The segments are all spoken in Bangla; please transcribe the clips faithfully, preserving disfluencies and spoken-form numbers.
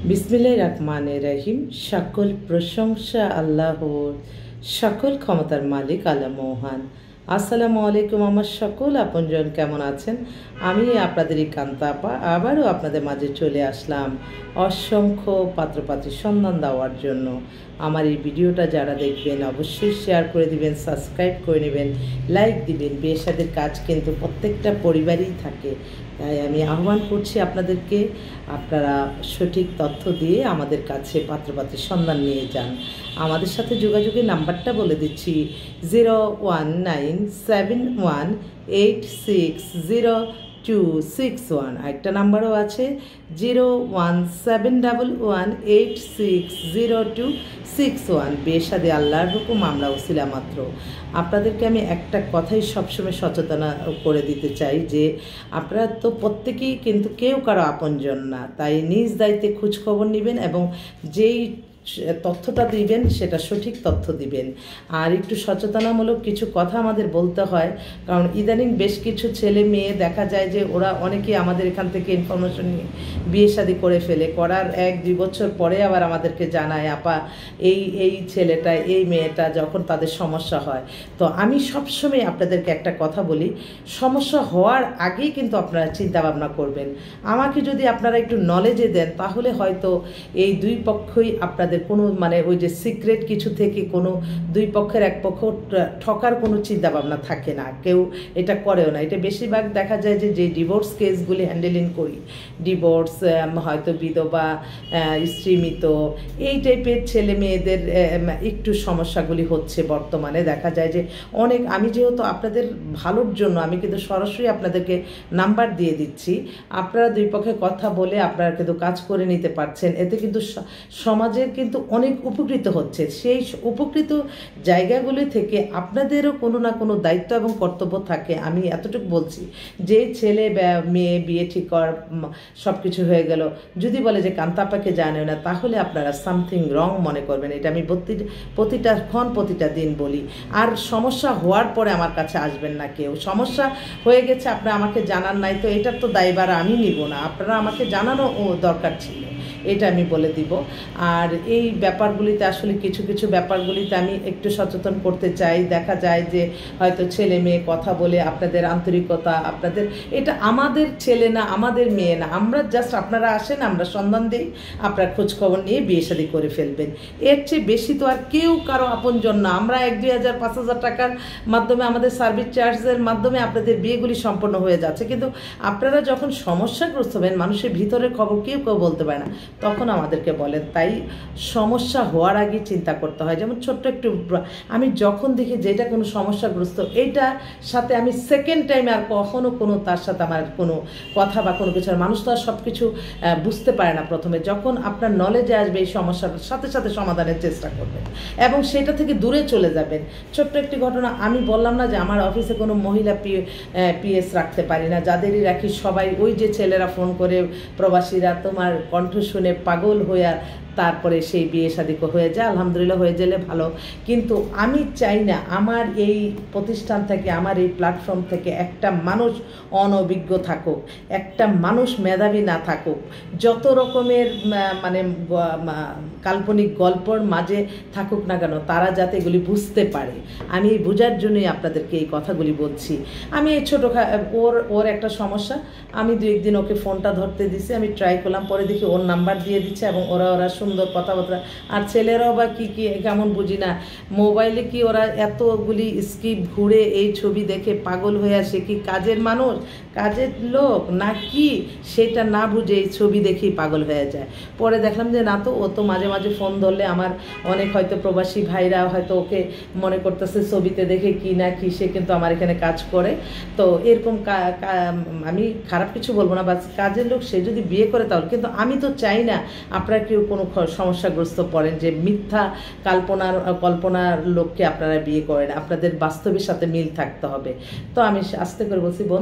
বিসমিল্লাহির রহমানির রহিম। সকল প্রশংসা আল্লাহর, সকল ক্ষমতার মালিক আল্লাহ মহান। আসসালামু আলাইকুম আমার সকল আপনজন, কেমন আছেন? আমি আপনাদের এই কান্তা আপা আবারও আপনাদের মাঝে চলে আসলাম অসংখ্য পাত্রপাত্রীর সন্ধান দেওয়ার জন্য। আমার এই ভিডিওটা যারা দেখবেন অবশ্যই শেয়ার করে দিবেন, সাবস্ক্রাইব করে নেবেন, লাইক দিবেন। বিয়ে শাদীর কাজ কিন্তু প্রত্যেকটা পরিবারেই থাকে, তাই আমি আহ্বান করছি আপনাদেরকে, আপনারা সঠিক তথ্য দিয়ে আমাদের কাছে পাত্রপাত্রীর সন্ধান নিয়ে যান। আমাদের সাথে যোগাযোগের নাম্বারটা বলে দিচ্ছি, zero one nine seven one eight six zero two six one. একটা নাম্বারও আছে, zero one seven double one eight six zero two six one. বিয়ে শাদী আল্লাহর হুকুম, আমরা ওসিলা মাত্র। আপনাদেরকে আমি একটা কথাই সবসময় সচেতন করে দিতে চাই যে আপনারা তো প্রত্যেকেই কিন্তু কেউ কারো আপনজন না, তাই নিজ দায়িত্বে খোঁজখবর নেবেন এবং যেই তথ্যটা দিবেন সেটা সঠিক তথ্য দিবেন। আর একটু সচেতনামূলক কিছু কথা আমাদের বলতে হয়, কারণ ইদানিং বেশ কিছু ছেলে মেয়ে দেখা যায় যে ওরা অনেকেই আমাদের এখান থেকে ইনফরমেশন নিয়ে বিয়ে শাদী করে ফেলে, করার এক দুই বছর পরে আবার আমাদেরকে জানায়, আপা এই এই ছেলেটা এই মেয়েটা, যখন তাদের সমস্যা হয়। তো আমি সবসময় আপনাদেরকে একটা কথা বলি, সমস্যা হওয়ার আগেই কিন্তু আপনারা চিন্তা ভাবনা করবেন। আমাকে যদি আপনারা একটু নলেজে দেন তাহলে হয়তো এই দুই পক্ষই আপনাদের কোনো মানে ওই যে সিক্রেট কিছু থেকে কোনো দুই পক্ষের এক পক্ষ ঠকার কোনো চিন্তা ভাবনা থাকে না, কেউ এটা করেও না। এটা বেশিরভাগ দেখা যায় যে যে ডিভোর্স কেসগুলি হ্যান্ডেলিং করি, ডিভোর্স হয়তো বিধবা, স্ত্রীমৃত, এই টাইপের ছেলে মেয়েদের একটু সমস্যাগুলি হচ্ছে বর্তমানে। দেখা যায় যে অনেক, আমি যেহেতু আপনাদের ভালোর জন্য আমি কিন্তু সরাসরি আপনাদেরকে নাম্বার দিয়ে দিচ্ছি, আপনারা দুই পক্ষে কথা বলে আপনারা কিন্তু কাজ করে নিতে পারছেন। এতে কিন্তু সমাজের কিন্তু অনেক উপকৃত হচ্ছে। সেই উপকৃত জায়গাগুলি থেকে আপনাদেরও কোনো না কোনো দায়িত্ব এবং কর্তব্য থাকে। আমি এতটুকু বলছি, যে ছেলে মেয়ে বিয়ে ঠিক করার সব কিছু হয়ে গেল, যদি বলে যে কান্তাপাকে জানে না, তাহলে আপনারা সামথিং রং মনে করবেন। এটা আমি প্রতিটা ক্ষণ প্রতিটা দিন বলি। আর সমস্যা হওয়ার পরে আমার কাছে আসবেন না কেউ। সমস্যা হয়ে গেছে, আপনারা আমাকে জানান নাই, তো এটার তো দায়ভার আমি নিব না, আপনারা আমাকে জানানো দরকার ছিল, এটা আমি বলে দিব। আর এই ব্যাপারগুলিতে আসলে কিছু কিছু ব্যাপারগুলিতে আমি একটু সচেতন করতে চাই। দেখা যায় যে হয়তো ছেলে মেয়ে কথা বলে আপনাদের আন্তরিকতা, আপনাদের এটা আমাদের ছেলে না, আমাদের মেয়ে না, আমরা জাস্ট আপনারা আসেন, আমরা সন্ধান দিই, আপনার খোঁজখবর নিয়ে বিয়ে শাদী করে ফেলবেন। এর চেয়ে বেশি তো আর কেউ কারো আপনজন না। আমরা এক দুই হাজার পাঁচ হাজার টাকার মাধ্যমে, আমাদের সার্ভিস চার্জের মাধ্যমে আপনাদের বিয়েগুলি সম্পন্ন হয়ে যাচ্ছে, কিন্তু আপনারা যখন সমস্যাগ্রস্ত হবেন, মানুষের ভিতরের খবর কেউ কেউ বলতে পারে না, তখন আমাদেরকে বলেন। তাই সমস্যা হওয়ার আগে চিন্তা করতে হয়। যেমন ছোট্ট একটু, আমি যখন দেখি যেটা কোনো সমস্যাগ্রস্ত, এইটার সাথে আমি সেকেন্ড টাইম আর কখনো কোনো তার সাথে আমার কোনো কথা বা কোনো কিছু, মানুষ তো আর সব কিছু বুঝতে পারে না প্রথমে। যখন আপনার নলেজে আসবে এই সমস্যাটার সাথে সাথে সমাধানের চেষ্টা করবেন এবং সেটা থেকে দূরে চলে যাবেন। ছোট্ট একটি ঘটনা, আমি বললাম না যে আমার অফিসে কোনো মহিলা পি পিএস রাখতে পারি না, যাদেরই রাখি সবাই ওই যে ছেলেরা ফোন করে, প্রবাসীরা তোমার কণ্ঠ শুনে পাগল হইয়া তারপরে সেই বিয়ে শাদী হয়ে যায়। আলহামদুলিল্লাহ, হয়ে গেলে ভালো। কিন্তু আমি চাই না আমার এই প্রতিষ্ঠান থেকে, আমার এই প্ল্যাটফর্ম থেকে একটা মানুষ অনভিজ্ঞ থাকুক, একটা মানুষ মেধাবী না থাকুক, যত রকমের মানে কাল্পনিক গল্পর মাঝে থাকুক না কেন, তারা যাতে এগুলি বুঝতে পারে। আমি এই বোঝার জন্যই আপনাদেরকে এই কথাগুলি বলছি। আমি এই ছোটো ওর ওর একটা সমস্যা, আমি দু একদিন ওকে ফোনটা ধরতে দিছি, আমি ট্রাই করলাম, পরে দেখি ওর নাম্বার দিয়ে দিচ্ছে এবং ওরা ওরা সুন্দর কথাবার্তা। আর ছেলেরাও বা কী কী কেমন বুঝি না, মোবাইলে কি ওরা এতগুলি স্কিপ ঘুরে এই ছবি দেখে পাগল হয়ে আসে, কি কাজের মানুষ, কাজের লোক না কি, সেটা না বুঝে এই ছবি দেখেই পাগল হয়ে যায়। পরে দেখলাম যে না, তো ও তো মাঝে মাঝে ফোন ধরলে আমার অনেক হয়তো প্রবাসী ভাইরা হয়তো ওকে মনে করতেছে ছবিতে দেখে কি না কি, সে কিন্তু আমার এখানে কাজ করে। তো এরকম আমি খারাপ কিছু বলবো না, বাস কাজের লোক, সে যদি বিয়ে করে তাহলে। কিন্তু আমি তো চাই না আপনারা কেউ কোনো সমস্যাগ্রস্ত পড়েন যে মিথ্যা কল্পনার কল্পনার লোককে আপনারা বিয়ে করেন। আপনাদের বাস্তবের সাথে মিল থাকতে হবে। তো আমি আস্তে করে বলছি, বোন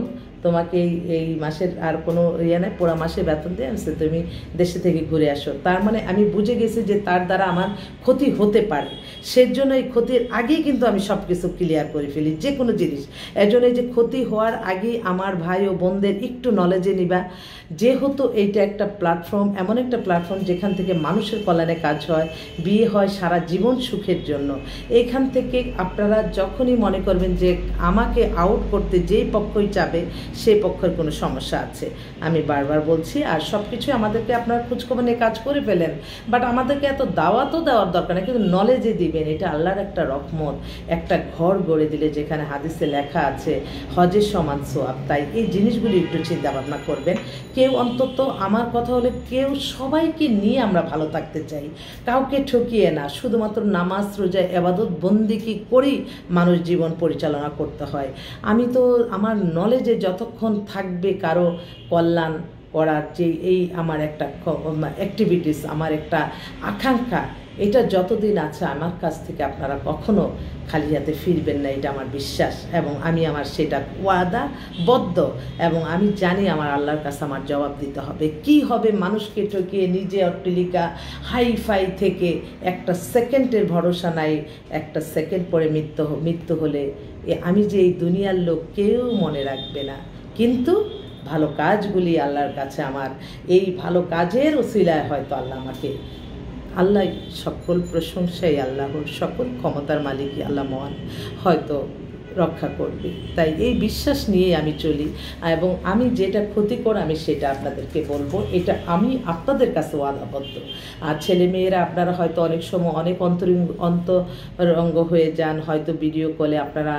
তোমাকে এই এই মাসের আর কোনো ইয়ে নেই, পুরো মাসে বেতন দিয়ে আনছে, তুমি দেশে থেকে ঘুরে আসো। তার মানে আমি বুঝে গেছি যে তার দ্বারা আমার ক্ষতি হতে পারে, সেজন্য এই ক্ষতির আগেই কিন্তু আমি সব কিছু ক্লিয়ার করে ফেলি, যে কোনো জিনিস। এর জন্য এই যে ক্ষতি হওয়ার আগেই আমার ভাই ও বোনদের একটু নলেজে নিবা, যেহেতু এইটা একটা প্ল্যাটফর্ম, এমন একটা প্ল্যাটফর্ম যেখান থেকে মানুষের কল্যাণে কাজ হয়, বিয়ে হয় সারা জীবন সুখের জন্য। এইখান থেকে আপনারা যখনই মনে করবেন যে আমাকে আউট করতে যেই পক্ষই চাবে সেই পক্ষের কোনো সমস্যা আছে, আমি বারবার বলছি। আর সব কিছুই আমাদেরকে আপনারা খোঁজখবর নিয়ে কাজ করে ফেলেন, বাট আমাদেরকে এত দাওয়াতও দেওয়ার দরকার নেই, কিন্তু নলেজে দিবেন। এটা আল্লাহর একটা রহমত, একটা ঘর গড়ে দিলে যেখানে হাদিসে লেখা আছে হজের সমান সোয়াব। তাই এই জিনিসগুলি একটু চিন্তা ভাবনা করবেন। কেউ অন্তত, আমার কথা হলে কেউ, সবাইকে নিয়ে আমরা ভালো থাকতে চাই, কাউকে ঠকিয়ে না। শুধুমাত্র নামাজ রোজা এবাদত বন্দিকি করেই মানুষ জীবন পরিচালনা করতে হয়। আমি তো আমার নলেজে যতক্ষণ থাকবে কারো কল্যাণ করার যে এই আমার একটা অ্যাক্টিভিটিস, আমার একটা আকাঙ্ক্ষা, এটা যতদিন আছে আমার কাছ থেকে আপনারা কখনো খালি হাতে ফিরবেন না, এটা আমার বিশ্বাস। এবং আমি আমার সেটা ওয়াদাবদ্ধ, এবং আমি জানি আমার আল্লাহর কাছে আমার জবাব দিতে হবে। কি হবে মানুষকে ঠকিয়ে নিজে অট্টালিকা হাই ফাই থেকে একটা সেকেন্ডের ভরসা নাই, একটা সেকেন্ড পরে মৃত্যু মৃত্যু হলে আমি যে এই দুনিয়ার লোক কেউ মনে রাখবে না। কিন্তু ভালো কাজগুলি আল্লাহর কাছে, আমার এই ভালো কাজের ওসিলায় হয়তো আল্লাহ আমাকে, আল্লাহ সকল প্রশংসাই আল্লাহর, সকল ক্ষমতার মালিকই আল্লাহ মহান, হয়তো রক্ষা করবে। তাই এই বিশ্বাস নিয়ে আমি চলি, এবং আমি যেটা ক্ষতিকর আমি সেটা আপনাদেরকে বলবো, এটা আমি আপনাদের কাছে ওয়াদাবদ্ধ। আর ছেলে মেয়েরা আপনারা হয়তো অনেক সময় অনেক অন্তরঙ্গ অন্তরঙ্গ হয়ে যান, হয়তো ভিডিও কলে আপনারা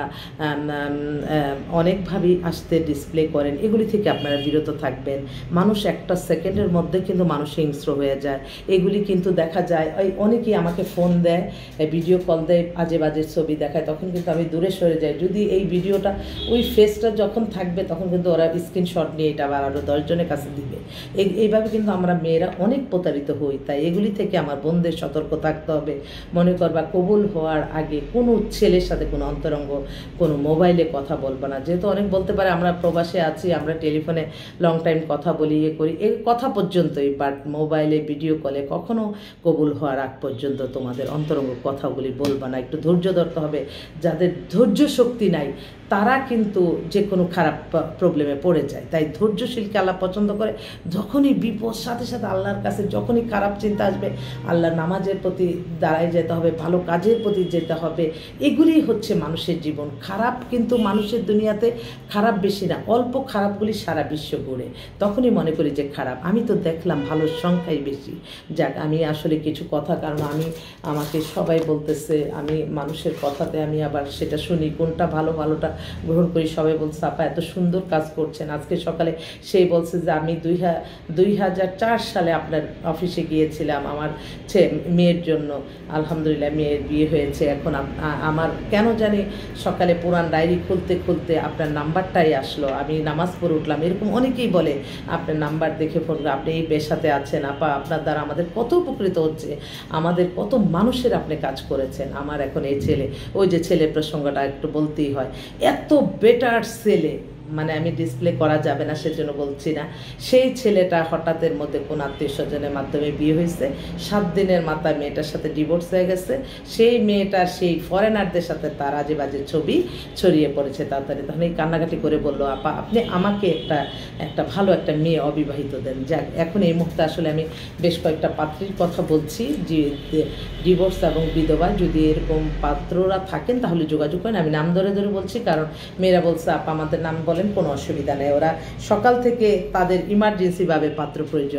অনেকভাবেই আসতে ডিসপ্লে করেন, এগুলি থেকে আপনারা বিরত থাকবেন। মানুষ একটা সেকেন্ডের মধ্যে কিন্তু মানুষ হিংস্র হয়ে যায়। এগুলি কিন্তু দেখা যায়, ওই অনেকেই আমাকে ফোন দেয়, ভিডিও কল দেয়, আজে বাজে ছবি দেখায়, তখন কিন্তু আমি দূরে সরে যাই। যদি এই ভিডিওটা ওই ফেসটা যখন থাকবে তখন কিন্তু ওরা স্ক্রিনশট নিয়ে এটা আবার আরও দশজনের কাছে দিবে। এই এইভাবে কিন্তু আমরা মেয়েরা অনেক প্রতারিত হই। তাই এগুলি থেকে আমার বোনদের সতর্ক থাকতে হবে। মনে করবা কবুল হওয়ার আগে কোনো ছেলের সাথে কোনো অন্তরঙ্গ কোনো মোবাইলে কথা বলবো না। যেহেতু অনেক বলতে পারে আমরা প্রবাসে আছি, আমরা টেলিফোনে লং টাইম কথা বলি, ইয়ে করি, এই কথা পর্যন্তই, বাট মোবাইলে ভিডিও কলে কখনো কবুল হওয়ার আগ পর্যন্ত তোমাদের অন্তরঙ্গ কথাগুলি বলবা না। একটু ধৈর্য ধরতে হবে। যাদের ধৈর্য শক্তি নাই তারা কিন্তু যে কোনো খারাপ প্রবলেমে পড়ে যায়। তাই ধৈর্যশীলকে আল্লাহ পছন্দ করে। যখনই বিপদ, সাথে সাথে আল্লাহর কাছে যখনই খারাপ চিন্তা আসবে, আল্লাহ নামাজের প্রতি দাঁড়ায় যেতে হবে, ভালো কাজের প্রতি যেতে হবে। এগুলি হচ্ছে মানুষের জীবন। খারাপ কিন্তু মানুষের দুনিয়াতে খারাপ বেশি না, অল্প খারাপগুলি সারা বিশ্ব ঘুরে, তখনই মনে করি যে খারাপ। আমি তো দেখলাম ভালোর সংখ্যাই বেশি। যাক, আমি আসলে কিছু কথা, কারণ আমি আমাকে সবাই বলতেছে, আমি মানুষের কথাতে আমি আবার সেটা শুনি, কোনটা ভালো ভালোটা গ্রহণ করি। সবাই বলছে আপা এত সুন্দর কাজ করছেন। আজকে সকালে সেই বলছে যে আমি দুই দুই হাজার চার সালে আপনার অফিসে গিয়েছিলাম আমার মেয়ের জন্য, আলহামদুলিল্লাহ মেয়ের বিয়ে হয়েছে। এখন আমার কেন জানি সকালে পুরান ডায়েরি খুলতে খুলতে আপনার নাম্বারটাই আসলো, আমি নামাজ পড়ে উঠলাম। এরকম অনেকেই বলে আপনার নাম্বার দেখে ফোন, আপনি এই পেশাতে আছেন আপা, আপনার দ্বারা আমাদের কত উপকৃত হচ্ছে, আমাদের কত মানুষের আপনি কাজ করেছেন। আমার এখন এই ছেলে, ওই যে ছেলের প্রসঙ্গটা একটু বলতেই হয়, এত বেটার ছেলে, মানে আমি ডিসপ্লে করা যাবে না সেজন্য বলছি না। সেই ছেলেটা হঠাৎের মধ্যে কোন আত্মীয় স্বজনের মাধ্যমে বিয়ে হয়েছে, সাত দিনের মাথায় মেয়েটার সাথে ডিভোর্স হয়ে গেছে। সেই মেয়েটার সেই ফরেনারদের সাথে তার আজে বাজে ছবি ছড়িয়ে পড়েছে তাড়াতাড়ি। তখন এই কান্নাকাটি করে বললো আপা আপনি আমাকে একটা একটা ভালো একটা মেয়ে অবিবাহিত দেন। যাক, এখন এই মুহূর্তে আসলে আমি বেশ কয়েকটা পাত্রীর কথা বলছি, যে ডিভোর্স এবং বিধবা, যদি এরকম পাত্ররা থাকেন তাহলে যোগাযোগ করেন। আমি নাম ধরে ধরে বলছি, কারণ মেয়েরা বলছে আপা আমাদের নাম বলেন, কোনো অসুবিধা নেই। ওরা সকাল থেকে তাদের ইমার্জেন্সিভাবে পাত্র প্রয়োজন,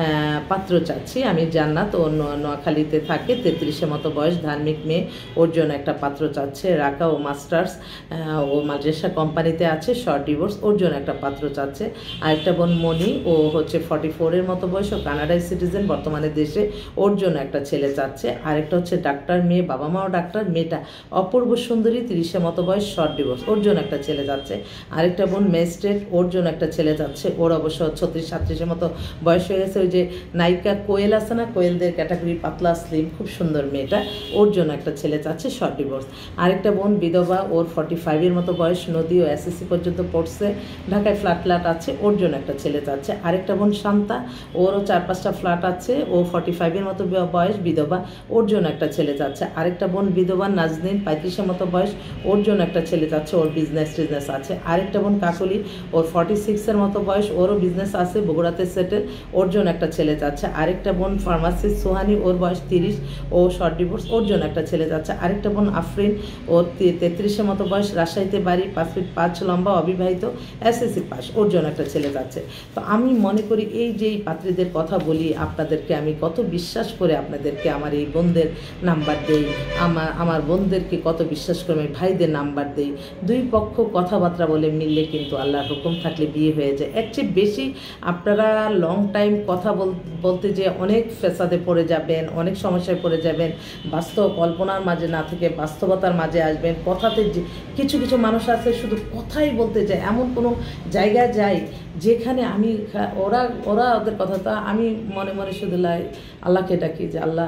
পাত্র চাচ্ছি। আমি জান্নাত, ও নোয়াখালীতে থাকে, তেত্রিশের মতো বয়স, ধার্মিক মেয়ে, ওর জন্য একটা পাত্র চাচ্ছে। রাকা ও মাস্টার্স, ও মাদ্রাসা কোম্পানিতে আছে, শর্ট ডিভোর্স, ওর জন্য একটা পাত্র চাচ্ছে। আরেকটা বোন মনি, ও হচ্ছে ফর্টি ফোরের মতো বয়স, ও কানাডায় সিটিজেন, বর্তমানে দেশে, ওর জন্য একটা ছেলে চাচ্ছে। আরেকটা হচ্ছে ডাক্তার মেয়ে, বাবা মাও ডাক্তার, মেয়েটা অপূর্ব সুন্দরী, তিরিশের মতো বয়স, শর্ট ডিভোর্স, ওর জন্য একটা ছেলে যাচ্ছে। আরেকটা আরেকটা বোন ম্যাজিস্ট্রেট, ওর জন্য একটা ছেলে যাচ্ছে, ওর অবশ্য ছত্রিশ সাতত্রিশের মতো বয়স হয়ে গেছে। ওই যে নায়িকা কোয়েল আছে না, কোয়েলদের ক্যাটাগরি, পাতলা স্লিম, খুব সুন্দর মেয়েটা, ওর জন্য একটা ছেলে চাচ্ছে, শর্ট ডিভোর্স। আরেকটা বোন বিধবা, ওর ফর্টি ফাইভের মতো বয়স, নদী ও এসএসসি পর্যন্ত পড়ছে, ঢাকায় ফ্ল্যাট ফ্ল্যাট আছে, ওর জন্য একটা ছেলে চাচ্ছে। আরেকটা বোন শান্তা, ওরও চার পাঁচটা ফ্ল্যাট আছে, ও ফর্টি ফাইভের মতো বয়স, বিধবা, ওর জন্য একটা ছেলে চাচ্ছে। আরেকটা বোন বিধবা নাজনীন, পঁয়ত্রিশের মতো বয়স, ওর জন্য একটা ছেলে চাচ্ছে, ওর বিজনেস টিজনেস আছে। আরেকটা বোন কাকলি, ওর ফর্টি সিক্সের মতো বয়স, ওরও বিজনেস আছে, বগুড়াতে সেটেল, ওর জন্য একটা ছেলে চাচ্ছে। আরেকটা বোন ফার্মাসিস্ট সোহানি, ওর বয়স তিরিশ, ও শর্ট ডিভোর্স, ওর জন্য একটা ছেলে চাচ্ছে। আরেকটা বোন আফরিন, ওর তেত্রিশের মতো বয়স, রাজশাহীতে বাড়ি, পাঁচ ফিট পাঁচ লম্বা, অবিবাহিত, এসএসসি পাস, ওর জন্য একটা ছেলে যাচ্ছে। তো আমি মনে করি এই যে এই পাত্রীদের কথা বলি আপনাদেরকে, আমি কত বিশ্বাস করে আপনাদেরকে আমার এই বোনদের নাম্বার দেই, আমার আমার বোনদেরকে কত বিশ্বাস করে আমি ভাইদের নাম্বার দেই। দুই পক্ষ কথাবার্তা বলে মিললে কিন্তু আল্লাহর হুকুম থাকলে বিয়ে হয়ে যায়। এর চেয়ে বেশি আপনারা লং টাইম কথা বলতে যে অনেক ফেসাদে পড়ে যাবেন, অনেক সমস্যায় পড়ে যাবেন, বাস্তব কল্পনার মাঝে না থেকে বাস্তবতার মাঝে আসবেন। কথাতে যে কিছু কিছু মানুষ আছে শুধু কথাই বলতে যায়, এমন কোনো জায়গায় যায় যেখানে আমি ওরা ওরা ওদের কথাটা আমি মনে মনে শুধু লাই আল্লাহকে ডাকি যে আল্লাহ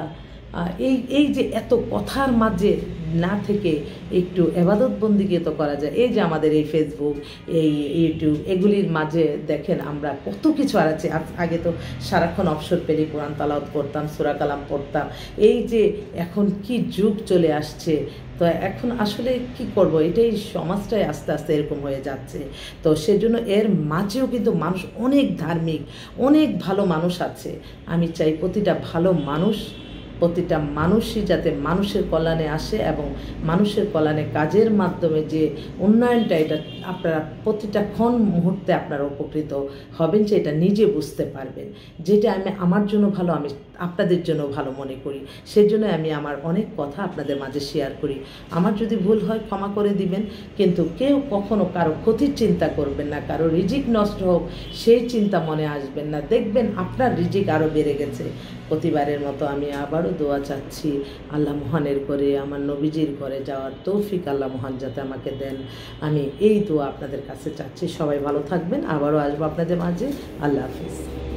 এই এই যে এত কথার মাঝে না থেকে একটু এবাদত বন্দিকে তো করা যায়। এই যে আমাদের এই ফেসবুক, এই ইউটিউব, এগুলির মাঝে দেখেন আমরা কত কিছু আর আছে। আগে তো সারাক্ষণ অবসর পেলে কোরআন তালাওয়াত করতাম, সূরা কালাম পড়তাম। এই যে এখন কি যুগ চলে আসছে, তো এখন আসলে কি করব, এটাই সমাজটাই আস্তে আস্তে এরকম হয়ে যাচ্ছে। তো সেজন্য এর মাঝেও কিন্তু মানুষ অনেক ধার্মিক, অনেক ভালো মানুষ আছে। আমি চাই প্রতিটা ভালো মানুষ, প্রতিটা মানুষই যাতে মানুষের কল্যাণে আসে এবং মানুষের কল্যাণে কাজের মাধ্যমে যে উন্নয়নটা, এটা আপনারা প্রতিটা ক্ষণ মুহূর্তে আপনারা উপকৃত হবেন, যে এটা নিজে বুঝতে পারবেন, যেটা আমি আমার জন্য ভালো আমি আপনাদের জন্য ভালো মনে করি। সেজন্য আমি আমার অনেক কথা আপনাদের মাঝে শেয়ার করি। আমার যদি ভুল হয় ক্ষমা করে দিবেন, কিন্তু কেউ কখনো কারো ক্ষতির চিন্তা করবেন না, কারো রিজিক নষ্ট হোক সেই চিন্তা মনে আসবেন না। দেখবেন আপনার রিজিক আরও বেড়ে গেছে। প্রতিবারের মতো আমি আবারও দোয়া চাচ্ছি, আল্লাহ মহানের করে, আমার নবীজির ঘরে যাওয়ার তৌফিক আল্লাহ মহান যাতে আমাকে দেন। আমি এই দোয়া আপনাদের কাছে চাচ্ছি। সবাই ভালো থাকবেন, আবারও আসবো আপনাদের মাঝে। আল্লাহ হাফিজ।